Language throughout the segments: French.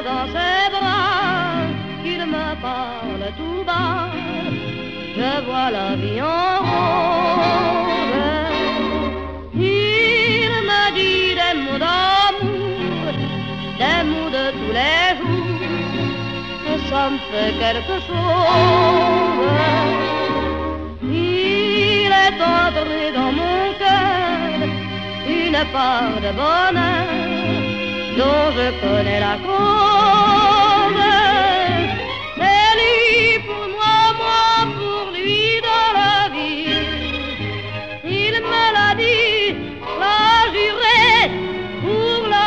dans ses bras, qu'il me parle tout bas, je vois la vie en rose. Il me dit des mots d'amour, des mots de tous les jours, que ça me fait quelque chose. Il est entré dans mon cœur une part de bonheur dont je connais la cause. C'est lui pour moi, moi pour lui dans la vie. Il me l'a dit, l'a juré pour la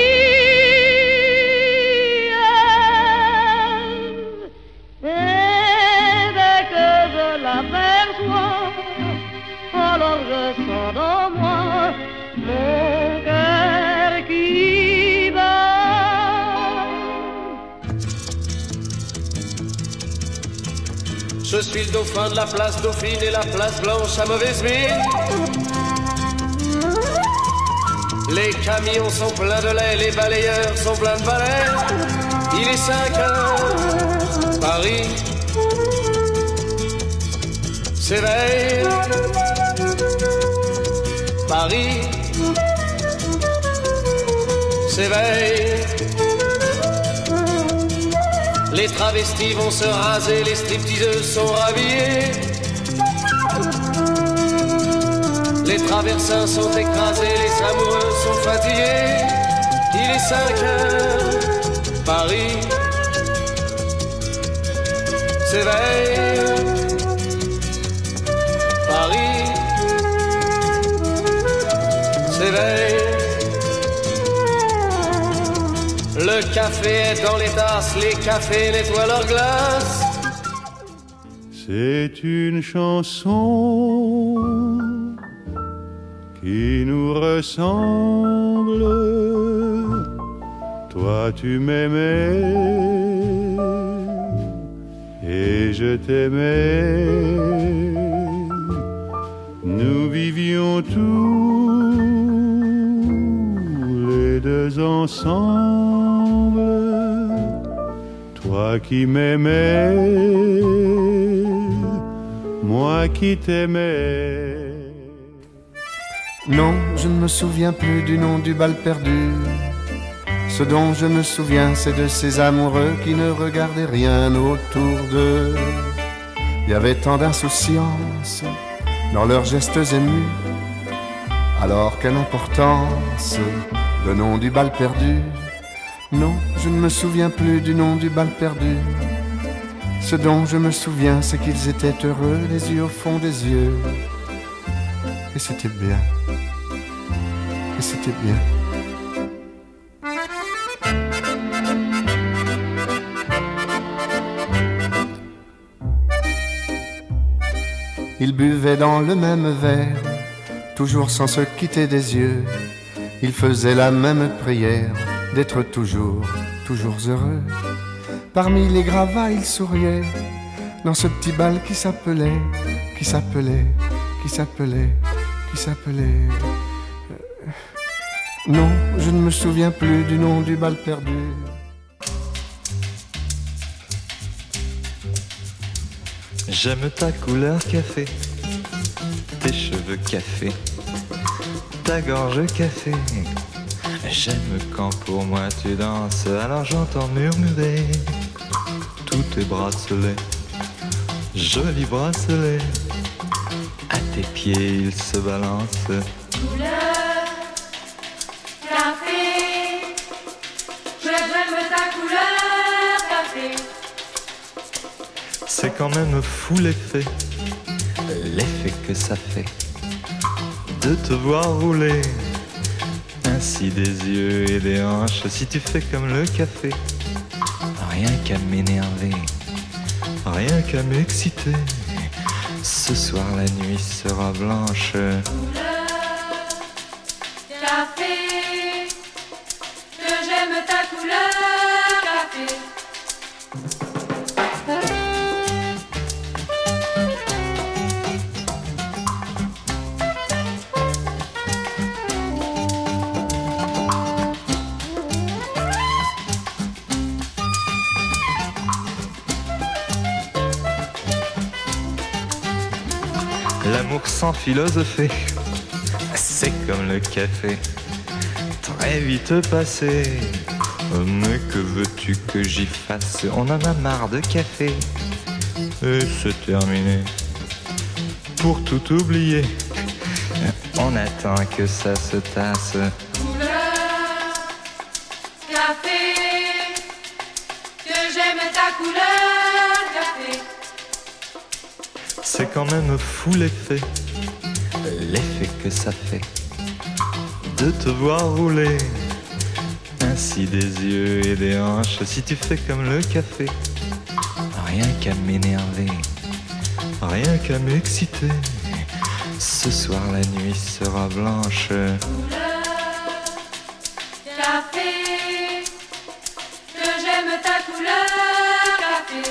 vie. Et dès que je l'aperçois, alors je sens dans moi mon cœur qui bat. Je suis le dauphin de la place Dauphine et la place Blanche à mauvaise mine. Les camions sont pleins de lait, les balayeurs sont pleins de balais. Il est 5 heures, Paris s'éveille. Paris s'éveille. Les travestis vont se raser, les stripteaseuses sont rhabillées. Les traversins sont écrasés, les amoureux sont fatigués. Il est 5 heures, Paris s'éveille. Paris s'éveille. Le café est dans les tasses, les cafés nettoient leurs glaces. C'est une chanson qui nous ressemble. Toi tu m'aimais et je t'aimais. Nous vivions tous les deux ensemble. Toi qui m'aimais, moi qui t'aimais. Non, je ne me souviens plus du nom du bal perdu. Ce dont je me souviens, c'est de ces amoureux qui ne regardaient rien autour d'eux. Il y avait tant d'insouciance dans leurs gestes émus. Alors quelle importance le nom du bal perdu. Non, je ne me souviens plus du nom du bal perdu. Ce dont je me souviens, c'est qu'ils étaient heureux, les yeux au fond des yeux. Et c'était bien. Et c'était bien. Ils buvaient dans le même verre, toujours sans se quitter des yeux. Ils faisaient la même prière, d'être toujours, toujours heureux. Parmi les gravats, ils souriaient, dans ce petit bal qui s'appelait, qui s'appelait, qui s'appelait, qui s'appelait... Non, je ne me souviens plus du nom du bal perdu. J'aime ta couleur café, tes cheveux café, ta gorge café. J'aime quand pour moi tu danses, alors j'entends murmurer tous tes bracelets, jolis bracelets. À tes pieds ils se balancent. Couleur café, j'aime ta couleur café. C'est quand même fou l'effet que ça fait de te voir rouler ainsi des yeux et des hanches. Si tu fais comme le café, rien qu'à m'énerver, rien qu'à m'exciter. Ce soir la nuit sera blanche. Couleur café, que j'aime ta couleur café. L'amour sans philosopher, c'est comme le café, très vite passé. Mais que veux-tu que j'y fasse? On en a marre de café. Et c'est terminé. Pour tout oublier, on attend que ça se tasse. Couleur café, que j'aime ta couleur café. C'est quand même fou l'effet que ça fait de te voir rouler ainsi des yeux et des hanches. Si tu fais comme le café, rien qu'à m'énerver, rien qu'à m'exciter. Ce soir la nuit sera blanche. Couleur café, que j'aime ta couleur café.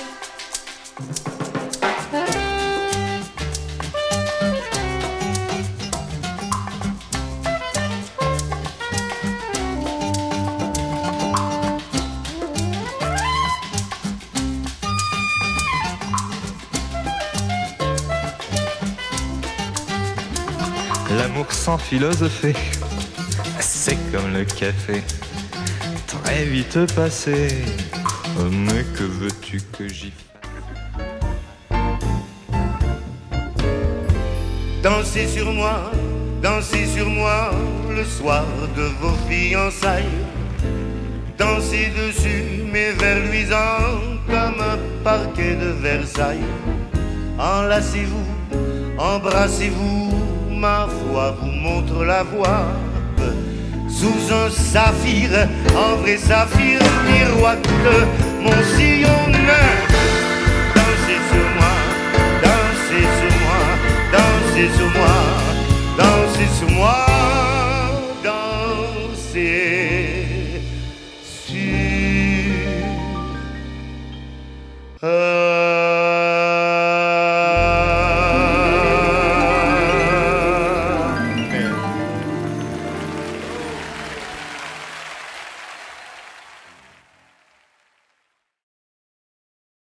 L'amour sans philosopher, c'est comme le café, très vite passé. Mais que veux-tu que j'y fasse? Dansez sur moi le soir de vos fiançailles. Dansez dessus mes vers luisants comme un parquet de Versailles. Enlacez-vous, embrassez-vous, ma foi vous montre la voie. Sous un saphir, en vrai saphir, miroite mon sillon neuf. Dansez sur moi, dansez sur moi, dansez sur moi, dansez sur moi.